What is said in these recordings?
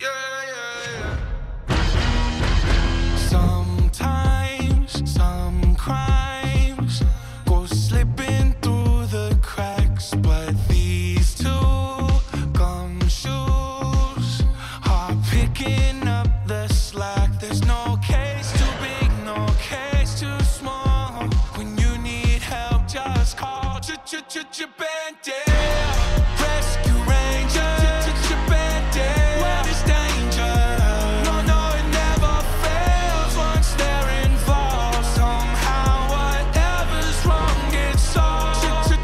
Sometimes some crimes go slipping through the cracks, but these two gumshoes are picking up the slack. There's no case too big, no case too small. When you need help, just call Bandit. Rescue Rangers. Bandit. Where there's danger. No, it never fails once they're involved. Somehow whatever's wrong gets solved.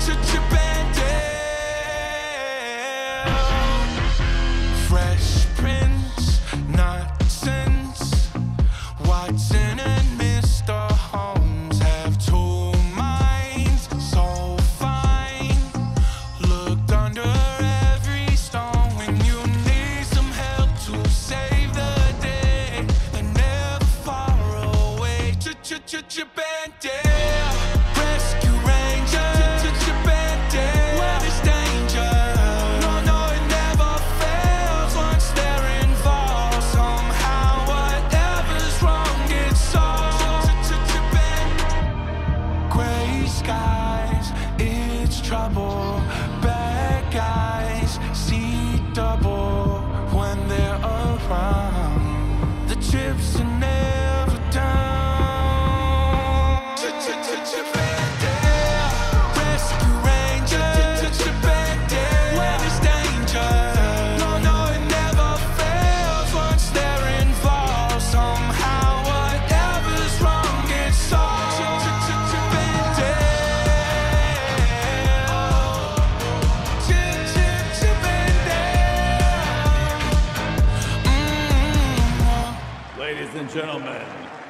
Bandit. Fresh Prince, nonsense. Watson and Mr. Holmes have two minds, so fine. Looked under every stone when you need some help to save the day. They're never far away. Bandit. Rescue Rangers. Bandit. Where there's danger. No, it never fails once they're involved. Somehow whatever's wrong gets solved. Gray skies, it's trouble. Bad guys see double when they're around. The chips are never down. Bandit. Rescue Rangers. Bandit. Where there's danger. No, it never fails once they're involved. Somehow whatever's wrong gets solved. Bandit. Ladies and gentlemen,